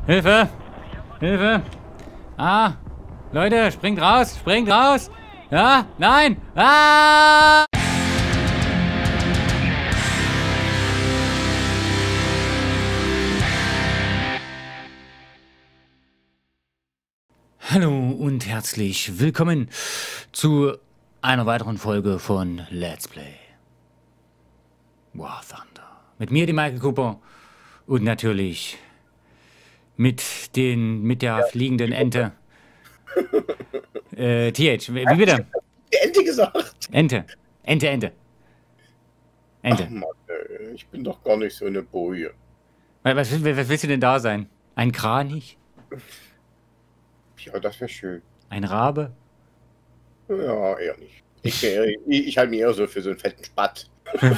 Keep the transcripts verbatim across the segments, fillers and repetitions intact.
Hilfe! Hilfe! Ah! Leute, springt raus! Springt raus! Ja? Nein! Ah! Hallo und herzlich willkommen zu einer weiteren Folge von Let's Play War Thunder. Mit mir, die Michael Cooper, und natürlich mit den mit der ja. fliegenden Ente. äh, T H, wie bitte? Ente gesagt. Ente. Ente, Ente. Ente. Ach Mann, ey, ich bin doch gar nicht so eine Boje. Was, was, was willst du denn da sein? Ein Kranich? Ja, das wäre schön. Ein Rabe? Ja, eher nicht. Ich, ich, ich halte mich eher so für so einen fetten Spatt.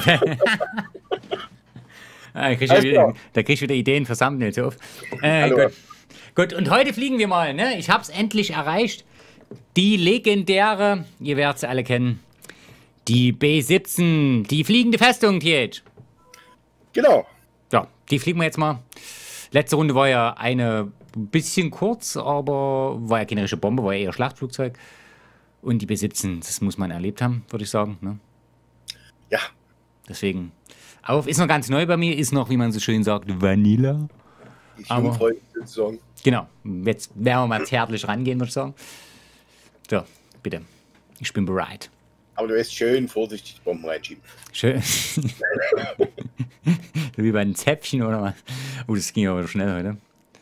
ah, krieg wieder, da kriegst du wieder Ideen für Thumbnails auf. Äh, gut. gut, und heute fliegen wir mal. Ne? Ich habe es endlich erreicht. Die legendäre, ihr werdet sie alle kennen, die B siebzehn, die fliegende Festung, T H. Genau. Ja, die fliegen wir jetzt mal. Letzte Runde war ja eine bisschen kurz, aber war ja keine richtige Bombe, war ja eher Schlachtflugzeug. Und die B siebzehn, das muss man erlebt haben, würde ich sagen. Ne? Ja. Deswegen, auf, ist noch ganz neu bei mir, ist noch, wie man so schön sagt, Vanilla. Ich freue mich sozusagen. Genau, jetzt werden wir mal zärtlich rangehen, würde ich sagen. So, bitte, ich bin bereit. Aber du wirst schön vorsichtig die Bomben reinschieben. Schön. So wie bei einem Zäpfchen oder was. Oh, das ging aber schnell heute.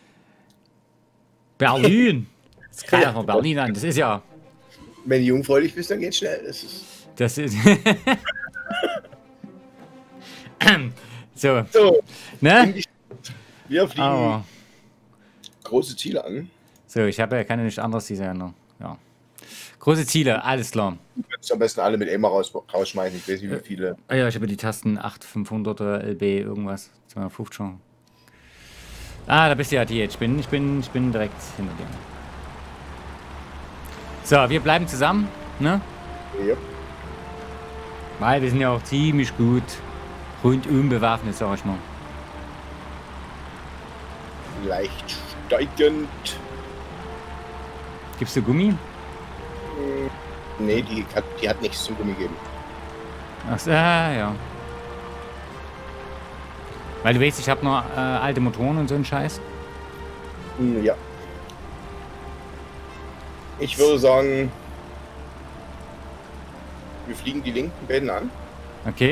Berlin! Das kann ja von Berlin an, das ist ja... Wenn du jungfräulich bist, dann geht's schnell. Das ist... Das ist... so. So, ne? Wir fliegen aber große Ziele an. So, ich habe ja keine nichts anderes diese Sendung. Ja. Große Ziele, alles klar. Du kannst am besten alle mit Emma raus, rausschmeißen. Ich weiß nicht, wie viele. Ah ja, ich habe die Tasten acht fünfhunderter L B irgendwas. zweihundertfünfzig schon. Ah, da bist du ja, T H. Ich bin, ich bin, ich bin direkt hinter dir. So, wir bleiben zusammen, ne? Ja. Weil wir sind ja auch ziemlich gut rundum bewaffnet, sag ich mal. Leicht steigend. Gibst du Gummi? Nee, die hat, die hat nichts zum Gummi geben. Ach so, ah, ja. Weil du weißt, ich habe noch äh, alte Motoren und so einen Scheiß. Ja. Ich würde sagen, wir fliegen die linken Bäden an. Okay.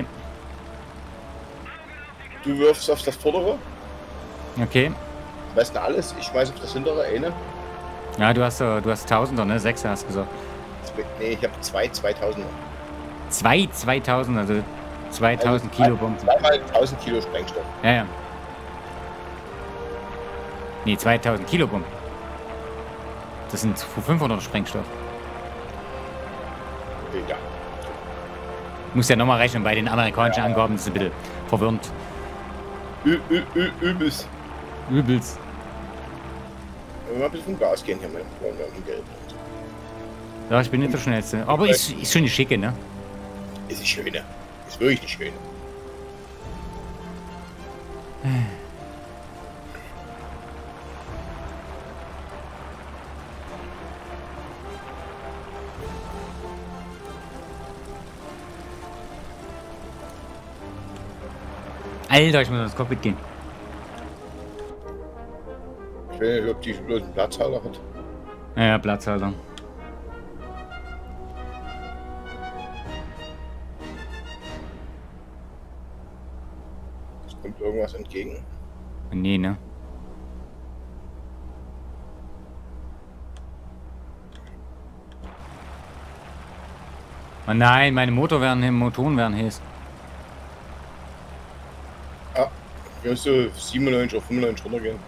Du wirfst auf das vordere. Okay. Am besten alles. Ich schmeiße auf das hintere eine. Ja, du hast uh, du hast Tausender, ne? Sechser hast du gesagt. Nee, ich habe zwei zweitausender. Zwei zweitausend, also zweitausend also Kilo Bomben. Zweimal tausend Kilo Sprengstoff. Ja, ja. Nee, zweitausend Kilo Bomben. Das sind fünfhundert Sprengstoff. Ja. Muss ja nochmal rechnen, bei den amerikanischen ja. Angaben, das ist ein bisschen verwirrend. Ü ü ü übelst. Übelst. Wenn wir ein bisschen vom Gas gehen hier mit dem Geld. Ja, ich bin nicht der Schnellste. Aber ist, ist schon eine schicke, ne? Ist die schöne. Ist wirklich die schöne. Alter, ich muss ins Cockpit gehen. Ich weiß nicht, ob die bloß einen Platzhalter hat. Ja, ja, Platzhalter. Es kommt irgendwas entgegen. Nee, ne? Oh nein, meine Motor werden, Motoren werden heiß. Ah, hier musst du siebenundneunzig oder fünfundneunzig runtergehen.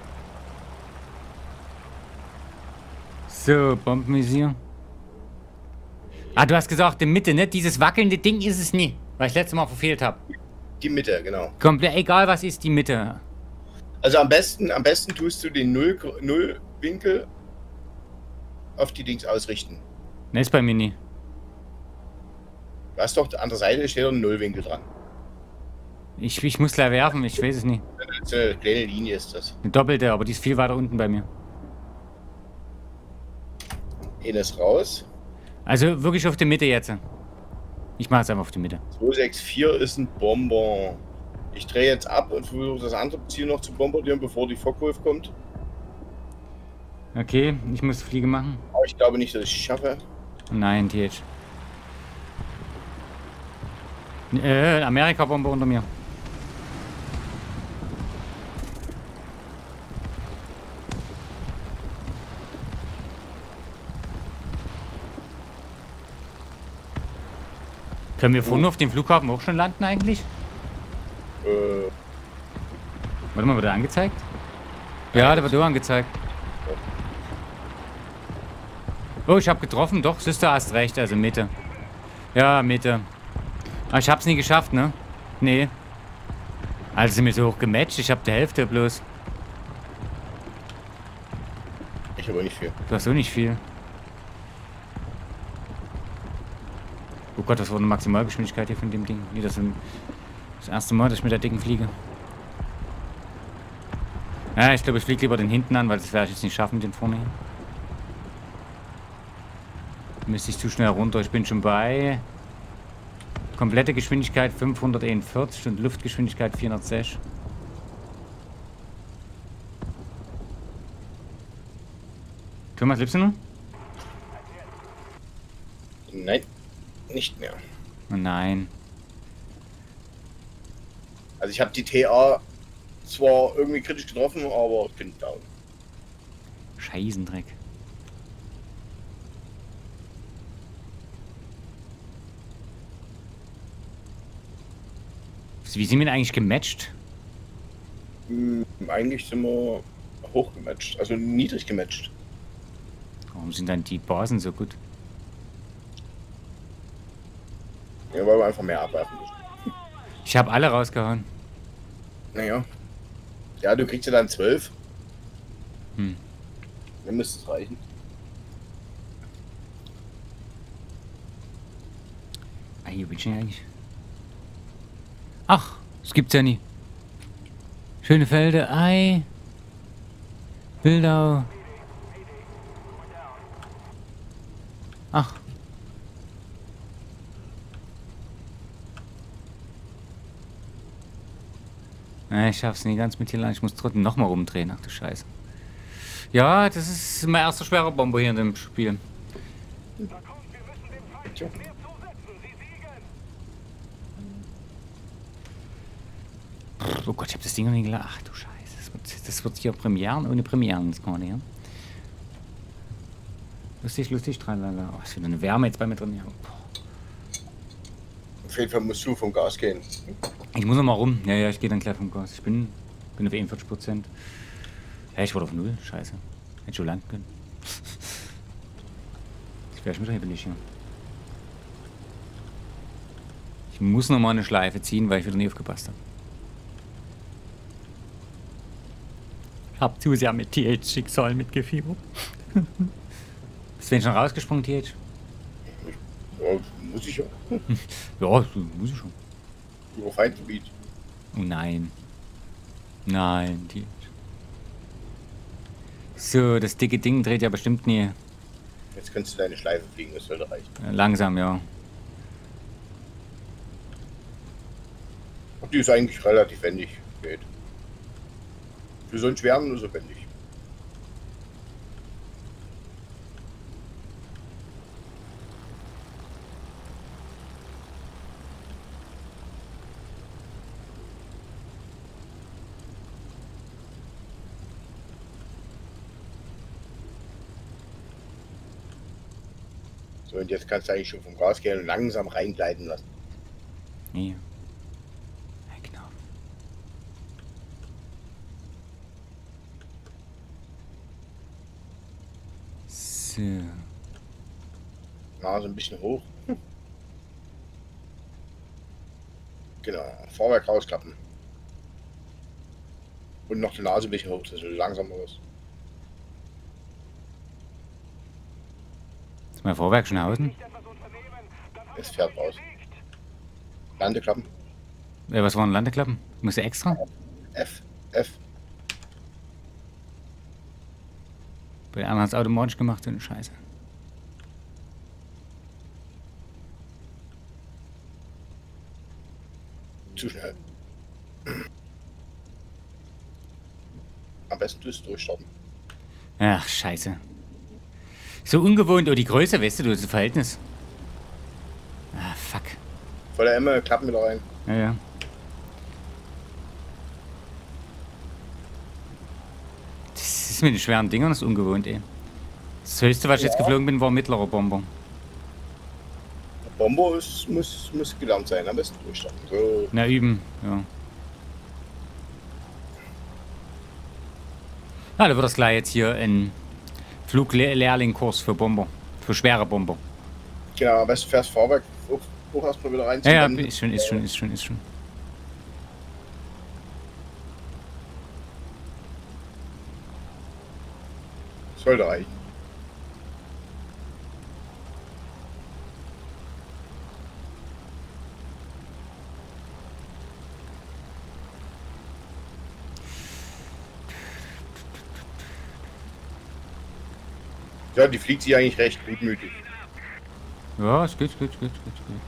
So, Bombenvisier. Ah, du hast gesagt, in Mitte, ne? Dieses wackelnde Ding ist es nie, weil ich letztes Mal verfehlt habe. Die Mitte, genau. Komplett, egal was ist, die Mitte. Also am besten, am besten tust du den Null, Nullwinkel auf die Dings ausrichten. Ne, ist bei mir nie. Du hast doch an der Seite steht doch ein Nullwinkel dran. Ich, ich muss gleich werfen, ich weiß es nicht. Eine kleine Linie ist das. Eine doppelte, aber die ist viel weiter unten bei mir. Eines raus. Also wirklich auf die Mitte jetzt. Ich mache es einfach auf die Mitte. zwei sechs vier ist ein Bonbon. Ich drehe jetzt ab und versuche das andere Ziel noch zu bombardieren, bevor die Fockwolf kommt. Okay, ich muss Fliege machen. Aber ich glaube nicht, dass ich es schaffe. Nein, T H. Äh, Amerika-Bombe unter mir. Können wir vorne auf dem Flughafen auch schon landen eigentlich? Äh. Warte mal, wird der angezeigt? Ja, der wird auch angezeigt. Oh, ich habe getroffen. Doch, Sister, hast recht. Also Mitte. Ja, Mitte. Aber ich hab's nie geschafft, ne? Nee. Also sind wir so hoch gematcht. Ich hab die Hälfte bloß. Ich habe nicht viel. Du hast so nicht viel. Oh Gott, was war eine Maximalgeschwindigkeit hier von dem Ding? Nee, das ist das erste Mal, dass ich mit der dicken fliege. Ja, ich glaube, ich fliege lieber den hinten an, weil das werde ich jetzt nicht schaffen, den vorne hin. Müsste ich zu schnell runter. Ich bin schon bei komplette Geschwindigkeit fünfhunderteinundvierzig und Luftgeschwindigkeit vierhundertsechs. Thomas, lebst du noch? Nein, nicht mehr. Oh nein. Also ich habe die T A zwar irgendwie kritisch getroffen, aber ich bin down. Scheißendreck. Wie sind wir denn eigentlich gematcht? Hm, eigentlich sind wir hoch gematcht, also niedrig gematcht. Warum sind dann die Basen so gut? Ja, weil wir einfach mehr abwerfen müssen. Ich habe alle rausgehauen. Naja. Ja, du kriegst ja dann zwölf. Hm. Dann müsste es reichen. Ah, hier bin ich eigentlich. Ach, das gibt's ja nie. Schöne Felder, Ei. Bildau. Ach. Ja, ich schaff's nicht ganz mit hier lang. Ich muss trotzdem nochmal rumdrehen. Ach du Scheiße. Ja, das ist mein erster schwerer Bomber hier in dem Spiel. Oh Gott, ich hab das Ding noch nicht geladen. Ach du Scheiße. Das wird, das wird hier Premieren ohne Premieren. Das kann ja. Lustig, lustig, tralala. Oh, ist wieder eine Wärme jetzt bei mir drin. Ja. Auf jeden Fall musst du vom Gas gehen. Ich muss noch mal rum. Ja, ja, ich gehe dann gleich vom Gas. Ich bin, bin auf einundvierzig Prozent. Ja, ich wurde auf null. Scheiße. Hätte schon landen können. Ich wäre schon wieder hibbelig hier. Ich muss noch mal eine Schleife ziehen, weil ich wieder nie aufgepasst habe. Ich hab zu sehr mit T H-Schicksal mitgefiebert. Bist du denn schon rausgesprungen, T H? Ja, muss ich ja. Ja, muss ich schon. Über Feindgebiet. Oh nein. Nein, T H. So, das dicke Ding dreht ja bestimmt nie. Jetzt kannst du deine Schleife fliegen, das sollte reichen. Langsam, ja. Die ist eigentlich relativ wendig. Geht. Für so einen schweren nur so wendig. So, und jetzt kannst du eigentlich schon vom Gas gehen und langsam reingleiten lassen. Ja. Genau. So. Nase ein bisschen hoch. Genau, Vorwerk rausklappen. Und noch die Nase ein bisschen hoch, das ist langsam aus. Ist mein Vorwerk schon außen? Es fährt raus. Landeklappen. Äh, was waren Landeklappen? Muss ja extra? F. F. Bei den anderen hat es automatisch gemacht, so eine Scheiße. Zu schnell. Am besten du es durchstarten. Ach, scheiße. So ungewohnt, oh, die Größe, weißt du, du, das Verhältnis. Ah, fuck. Voll der Emme, Klappen wieder rein. Ja, ja. Das ist mit den schweren Dingern, das ist ungewohnt, ey. Das höchste, was ich Ja. jetzt geflogen bin, war ein mittlerer Bomber. Bomber ist, muss, muss gelernt sein, am besten durchstarten. So. Na, üben, ja. Na, da wird das gleich jetzt hier ein Fluglehrlingkurs für Bomber. Für schwere Bomber. Genau, am besten fährst Fahrwerk hoch, hoch erstmal wieder rein. Ja, ja, ist schon, ist schon, ist schon, ist schon. Sollte reichen. Ja, die fliegt sich eigentlich recht gutmütig. Ja, es geht, geht, geht, geht, geht.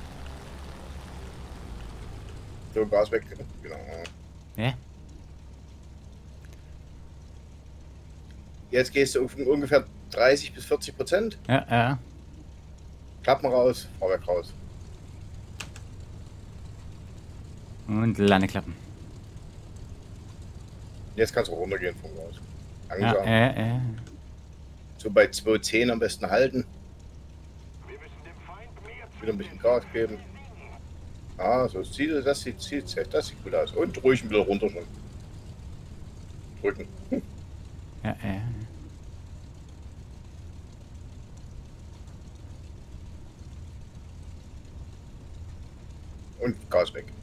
So, Gas weg. Genau. Ja? Jetzt gehst du auf ungefähr dreißig bis vierzig Prozent. Ja, ja. Klappen raus, Fahrwerk raus. Und Landeklappen. Jetzt kannst du runtergehen vom Gas. Ja, Langsam. ja, ja. So bei zwei Komma zehn am besten halten. Wieder ein bisschen Gas geben. Ah, so sieht das sieht, sieht, das sieht gut aus. Und ruhig wieder runter schon. Drücken. Ja, ja. Und Gas weg.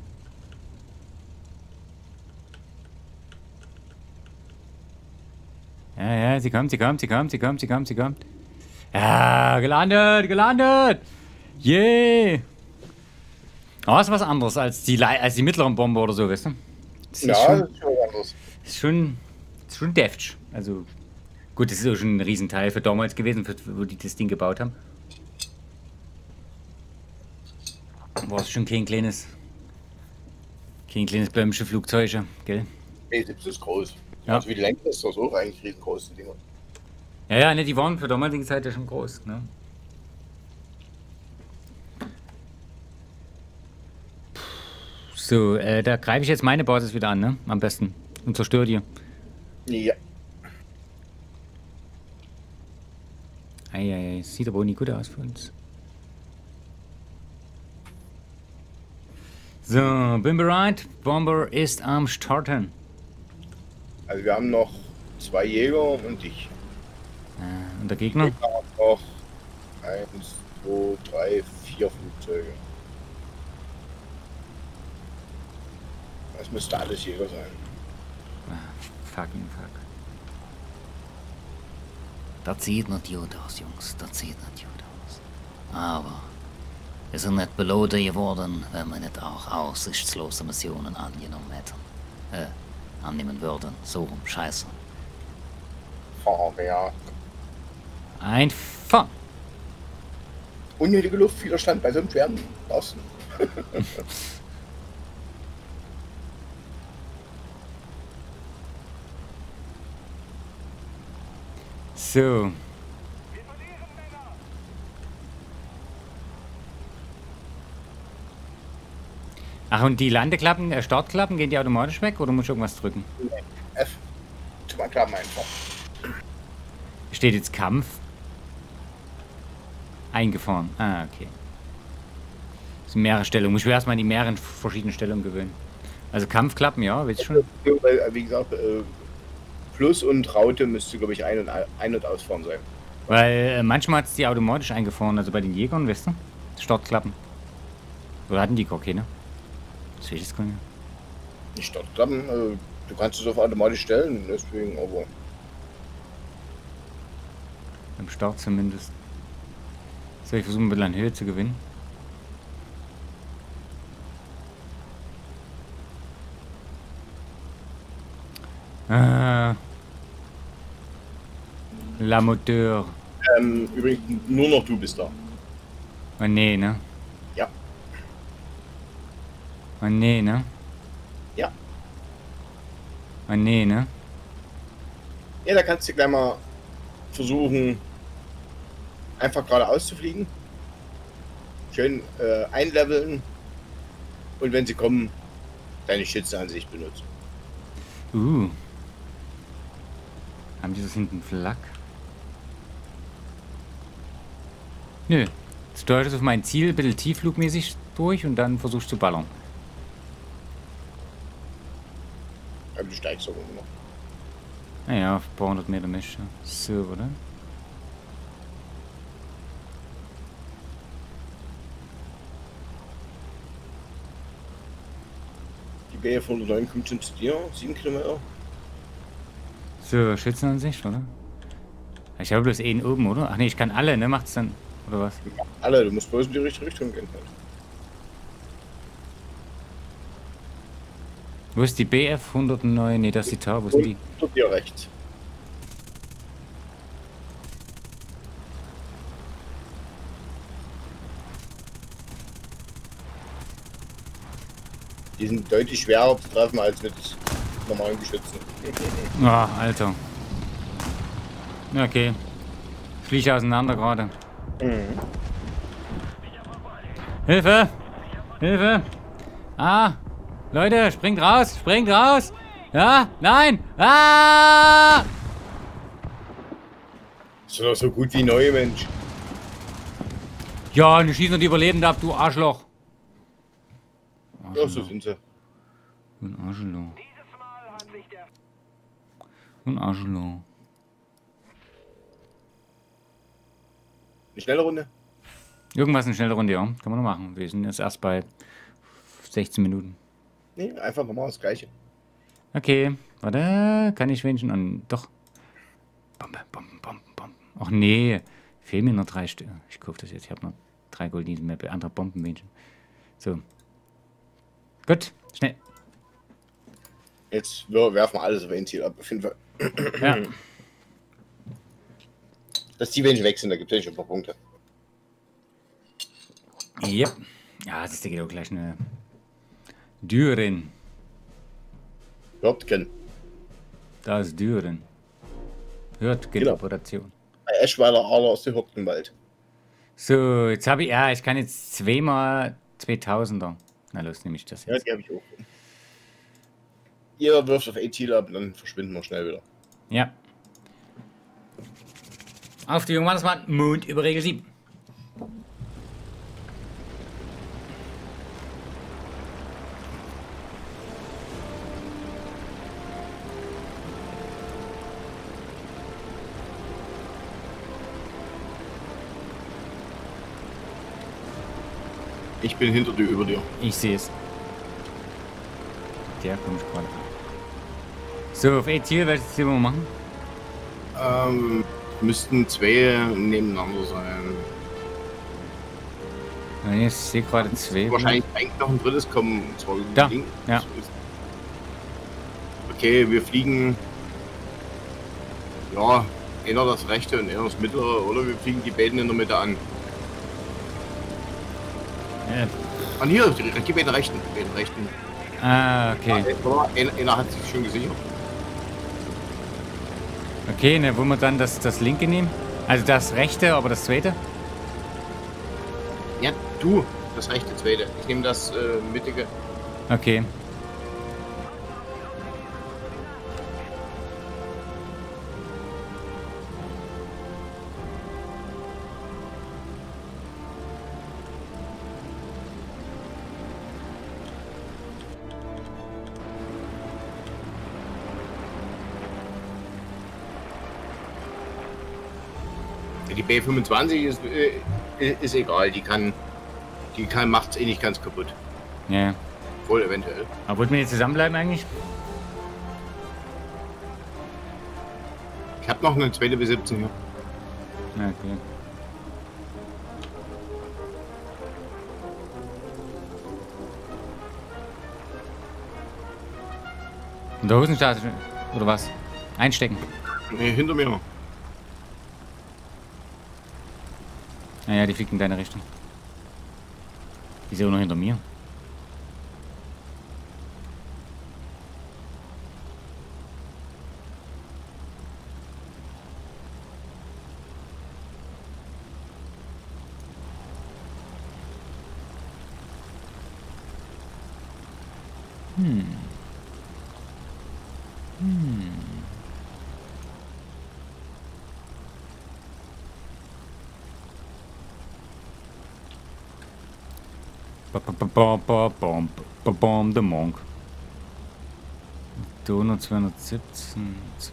Ja, ja, sie kommt, sie kommt, sie kommt, sie kommt, sie kommt, sie kommt. Ja, gelandet, gelandet! Yeah! Oh, ist was anderes als die, als die mittleren Bomber oder so, weißt du? Das ist Ja, schon, das ist schon anders. ist schon, ist schon deftig. Also, gut, das ist auch schon ein Riesenteil für damals gewesen, für, wo die das Ding gebaut haben. War es schon kein kleines, kein kleines Blömsche Flugzeug, gell? B siebzehn ist groß. Ja. Also wie die Länge ist das so eigentlich riesengroß, die Dinger. Ja, ja, ne, die waren für damalige Zeit ja schon groß, ne? So, äh, da greife ich jetzt meine Basis wieder an, ne? Am besten. Und zerstöre die. Ja. Eieiei, sieht aber auch nicht gut aus für uns. So, bin bereit. Bomber ist am Starten. Also wir haben noch zwei Jäger und ich. Äh, und der Gegner? Wir haben noch eins, zwei, drei, vier Flugzeuge. Das müsste alles Jäger sein. Ah, fucking fuck. Das sieht nicht gut aus, Jungs. Das sieht nicht gut aus. Aber wir sind nicht belohnt geworden, wenn wir nicht auch aussichtslose Missionen angenommen hätten. Äh, annehmen würden. So rum, scheiße. Fahrwerk. Einfach. Unnötige Luftwiderstand bei so einem schweren Osten. So. Ach, und die Landeklappen, äh, Startklappen, gehen die automatisch weg oder muss ich irgendwas drücken? F. Zum Anklappen einfach. Steht jetzt Kampf. Eingefahren. Ah, okay. Das sind mehrere Stellungen. Muss ich mir erstmal an die mehreren verschiedenen Stellungen gewöhnen. Also Kampfklappen, ja, weißt du schon. Wie gesagt, äh, Plus und Raute müsste, glaube ich, ein- und, ein- und ausfahren sein. Weil äh, manchmal hat es die automatisch eingefahren, also bei den Jägern, weißt du? Startklappen. Oder hatten die gar keine? Das weiß ich jetzt gar nicht. Die Startklappen, äh, du kannst es auf automatisch stellen, deswegen aber. Beim Start zumindest. So, ich versuche ein bisschen an Höhe zu gewinnen. Ah. La Moteur. Ähm, übrigens, nur noch du bist da. Oh nee, ne? Ja. Oh nee, ne? Ja. Oh nee, ne? Ja, da kannst du gleich mal versuchen, einfach geradeaus zu fliegen. Schön äh, einleveln. Und wenn sie kommen, deine Schützenansicht benutzen. Uh. Haben die das hinten Flak? Nö. Jetzt steuerst du auf mein Ziel ein bisschen tiefflugmäßig durch und dann versuchst du zu ballern. Aber du steigst auch immer. Naja, auf ein paar hundert Meter nicht. So, oder? Die B F hundertneun kommt schon zu dir, sieben Kilometer. So, Schützenansicht, oder? Ich habe bloß einen oben, oder? Ach nee, ich kann alle, ne? Macht's dann, oder was? Alle, du musst bloß in die richtige Richtung gehen. Halt. Wo ist die B F hundertneun? Ne, das ist die Tau. Wo ist die? Zu dir rechts. Die sind deutlich schwerer zu treffen als mit normalen Geschützen. Ah, oh, Alter. Okay. Fliege auseinander gerade. Mhm. Hilfe! Hilfe! Ah! Leute, springt raus! Springt raus! Ja? Nein! Ah! Ist doch so gut wie neu, Mensch. Ja, und die schießen die Überlebenden ab, du Arschloch! Ja, so sind sie. Ein Arschloch. Ein Arschloch. Eine schnelle Runde? Irgendwas eine schnelle Runde, ja. Kann man noch machen. Wir sind jetzt erst bei sechzehn Minuten. Nee, einfach nochmal das Gleiche. Okay, warte. Kann ich wenigstens an. Doch. Bombe, Bomben, Bomben, Bomben. Ach nee. Fehlen mir noch drei Stück. Ich kaufe das jetzt. Ich habe noch drei Golddienste mehr bei anderen Bomben wenigstens. So. Gut, schnell. Jetzt werfen wir alles auf ein Ziel ab. Auf jeden Fall. Ja. Dass die wenig weg sind, da gibt es ja schon ein paar Punkte. Yep. Ja, das ist ja auch gleich eine Düren. Hörtgen. Da ist Düren. Hörtgen Genau. Operation. Bei Eschweiler Aler aus dem Hörtgenwald. So, jetzt habe ich, ja, ich kann jetzt zweimal zweitausender. Na los, nehme ich das Ja, jetzt. die habe ich auch. Jeder wirft auf ein Ziel ab und dann verschwinden wir schnell wieder. Ja. Auf die Jungmannsmann, Mond über Regel sieben. Ich bin hinter dir, über dir. Ich sehe es. Der kommt gerade. So, auf ein Ziel, welches Ziel wollen wir machen? Ähm, müssten zwei nebeneinander sein. Ja, ich sehe gerade zwei. Wahrscheinlich eigentlich noch ein drittes kommen. und zwar Da, links. ja. Okay, wir fliegen. Ja, einer das rechte und einer das mittlere, oder wir fliegen die beiden in der Mitte an. Ja. Und hier, die, die beiden rechten. Die beiden rechten. Ah, okay. Einer, einer hat sich schon gesichert. Okay, ne, wollen wir dann das, das linke nehmen? Also das rechte, aber das zweite? Ja, du, das rechte zweite. Ich nehme das äh, mittige. Okay. Die B fünfundzwanzig ist, äh, ist egal, die kann, die kann macht's eh nicht ganz kaputt. Ja. Wohl eventuell. Aber wollten wir jetzt zusammenbleiben eigentlich? Ich habe noch eine zweite B siebzehn hier. Ja, okay. Und der Hosenstab, Oder was? Einstecken. Nee, hinter mir. Naja, die fliegt in deine Richtung. Die ist ja auch noch hinter mir. Hm. Hm. Bom, der Monk. Donut zweihundertsiebzehn, zwei.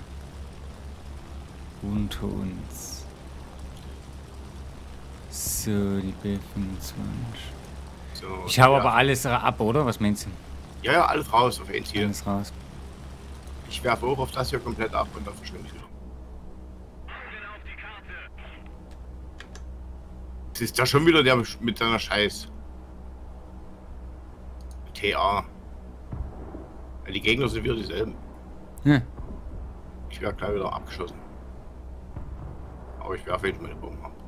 Unter uns. So, die B fünfundzwanzig. So, ich hau ja. aber alles ab, oder? Was meinst du? Ja, ja, alles raus auf ein Ziel. Alles raus. Ich werfe auch auf das hier komplett ab und dann verschwinde ich wieder. Es ist da schon wieder der mit seiner Scheiß. T A. Ja, die Gegner sind wieder dieselben. Hm. Ich werde gleich wieder abgeschossen. Aber ich werfe jetzt meine Bomben ab.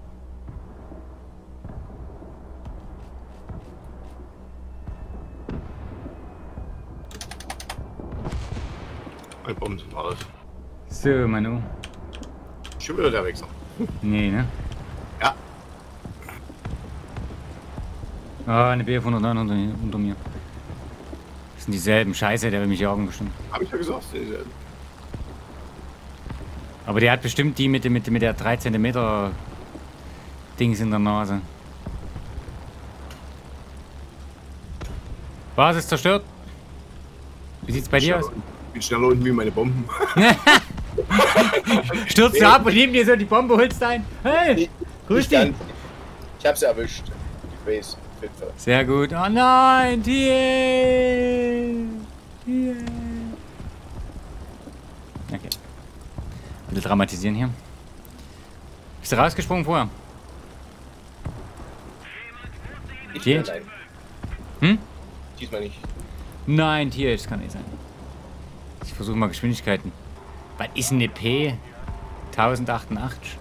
Meine Bomben sind raus. So, Manu. Schon wieder der Wechsel. Nee, ne? Ja. Ah, eine B F hundertneun unter, unter mir. Das sind dieselben. Scheiße, der will mich jagen bestimmt. Hab ich ja gesagt, dieselben. Aber der hat bestimmt die mit, mit, mit der drei Zentimeter Dings in der Nase. Was ist zerstört? Wie sieht's bei dir aus? Ich bin schneller unten wie meine Bomben. Stürzt nee. du ab und neben dir so die Bombe holst ein. Hey, grüß dich. Ich hab's erwischt. Ich weiß. Sehr gut. Oh nein, Tier. Tier. Okay. Wir dramatisieren hier. Bist du rausgesprungen vorher? Ich Tier? Nein. Hm? Diesmal nicht. Nein, Tier, das kann nicht sein. Ich versuche mal Geschwindigkeiten. Was ist eine P? tausendachundachtzig?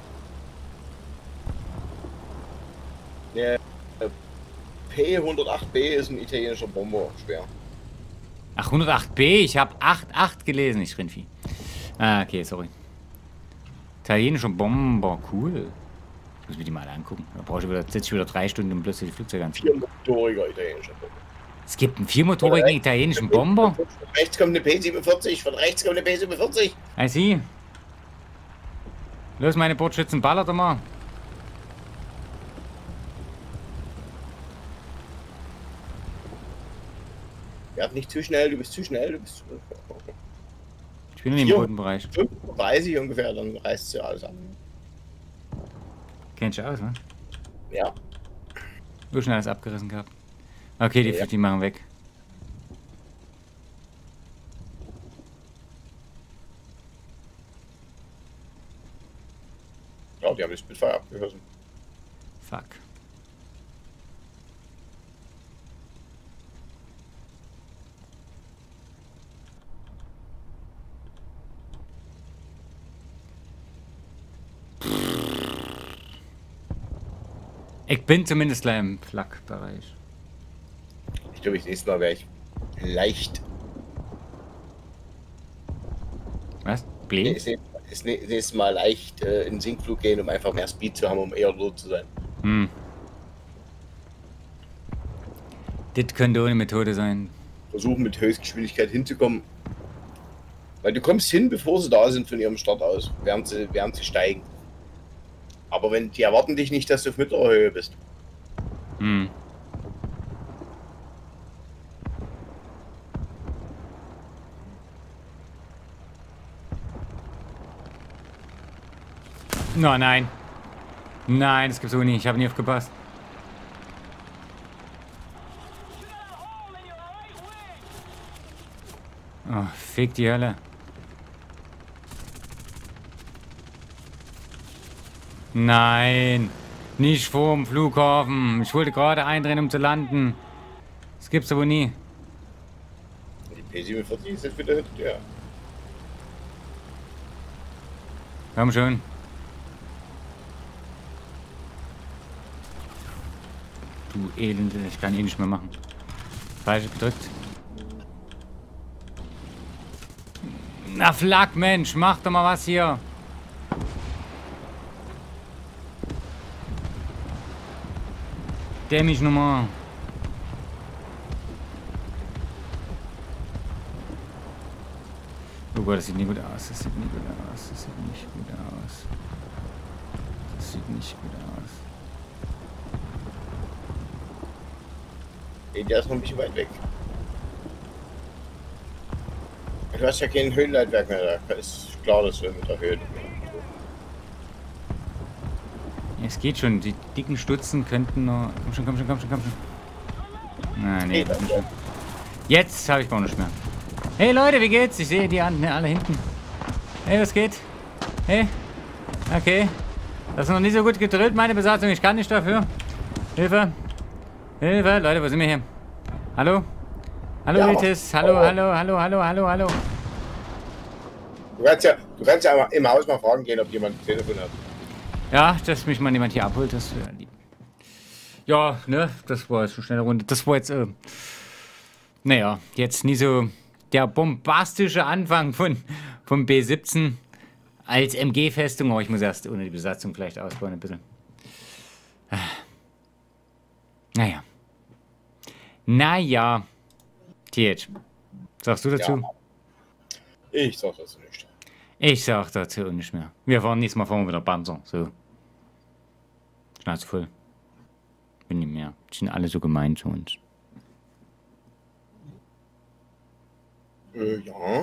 Ja, P hundertacht B ist ein italienischer Bomber, schwer. Ach, hundertacht B? Ich habe achtundachtzig gelesen, ich Rindvieh. Ah, okay, sorry. Italienischer Bomber, cool. Ich muss mir die mal angucken. Da brauche ich wieder, sitze ich wieder drei Stunden, um plötzlich die Flugzeuge anzugucken. Viermotoriger italienischer Bomber. Es gibt einen viermotorigen italienischen Bomber? Von rechts kommt eine P siebenundvierzig, von rechts kommt eine P siebenundvierzig. I see. Los, meine Bordschützen, ballert doch mal. Ja, nicht zu schnell, du bist zu schnell, du bist zu... Ich bin in dem roten Bereich. fünfunddreißig ungefähr, dann reißt es ja alles an. Kennst du aus, ne? Ja. So schnell alles abgerissen gehabt. Okay, die, ja. die machen weg. Ja, die haben die Spitfire abgeschossen. Fuck. Ich bin zumindest gleich im Flak-Bereich. Ich glaube, das nächste Mal wäre ich leicht. Was? Blee? Das nächste Mal leicht äh, in den Sinkflug gehen, um einfach mehr Speed zu haben, um eher dort zu sein. Hm. Das könnte ohne Methode sein. Versuchen mit Höchstgeschwindigkeit hinzukommen. Weil du kommst hin, bevor sie da sind von ihrem Start aus, während sie, während sie steigen. Aber wenn die erwarten dich nicht, dass du auf mittlerer Höhe bist. Hm. No, nein. Nein, das gibt's so nie. Ich habe nie aufgepasst. Oh, fick die Hölle. Nein, nicht vorm Flughafen. Ich wollte gerade eindrehen, um zu landen. Das gibt's aber nie. Die P siebenundvierzig ist jetzt wieder hinter dir. Komm schon. Du Elende, ich kann eh nicht mehr machen. Falsch gedrückt. Na Flak, Mensch, mach doch mal was hier. Dämlich nochmal. Oh Gott, das sieht nicht gut aus. Das sieht nicht gut aus. Das sieht nicht gut aus. Das sieht nicht gut aus. Ey, der ist noch ein bisschen weit weg. Du hast ja kein Höhenleitwerk mehr, da ist klar, dass wir mit der Höhe. Es geht schon, die dicken Stutzen könnten noch. Komm schon, komm schon, komm schon, komm schon. Nein, nee, das nicht. Jetzt habe ich gar nicht mehr. Hey Leute, wie geht's? Ich sehe die anderen alle hinten. Hey, was geht? Hey? Okay. Das ist noch nicht so gut gedrillt, meine Besatzung. Ich kann nicht dafür. Hilfe. Hilfe. Leute, wo sind wir hier? Hallo? Hallo, ja, Vitis. Hallo, oh. hallo, hallo, hallo, hallo, hallo. Du kannst ja, du kannst ja im Haus mal fragen gehen, ob jemand ein Telefon hat. Ja, dass mich mal jemand hier abholt, das wäre lieb. Ja, ne, das war jetzt eine schnelle Runde. Das war jetzt, äh, naja, jetzt nie so der bombastische Anfang von, von B siebzehn als M G-Festung. Aber ich muss erst ohne die Besatzung vielleicht ausbauen ein bisschen. Naja. Naja. T H, sagst du dazu? Ja. Ich sag dazu nicht. Ich sag dazu nicht mehr. Wir fahren nächstes Mal fahren wir wieder Panzer. So. Schnauze voll. Bin nicht mehr. Die sind alle so gemein zu uns. Äh, ja.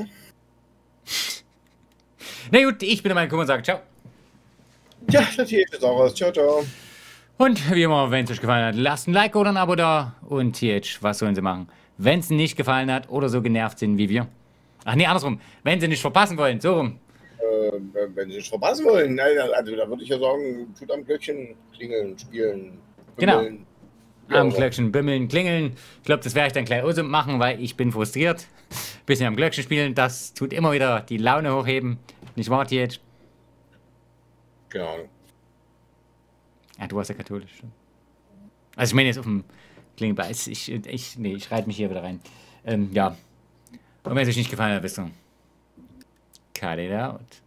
Na gut, ich bin der Mike und sage ciao. Ja, das hier ist auch was. Ciao, ciao. Und wie immer, wenn es euch gefallen hat, lasst ein Like oder ein Abo da. Und T H, was sollen sie machen? Wenn es nicht gefallen hat oder so genervt sind wie wir. Ach nee, andersrum. Wenn sie nicht verpassen wollen, so rum. Äh, wenn sie nicht verpassen wollen, also da würde ich ja sagen, tut am Glöckchen klingeln, spielen, bimmeln. Genau. Am Glöckchen bimmeln, klingeln. Ich glaube, das werde ich dann gleich auch so machen, weil ich bin frustriert. Bisschen am Glöckchen spielen, das tut immer wieder die Laune hochheben. Nicht wahr, T H? Keine Ahnung. Ja, du warst ja katholisch. Also ich meine jetzt auf dem Klingelball. Ich, ich, nee, ich reite mich hier wieder rein. Ähm, ja. Und wenn es euch nicht gefallen hat, wisst ihr. Cut it out.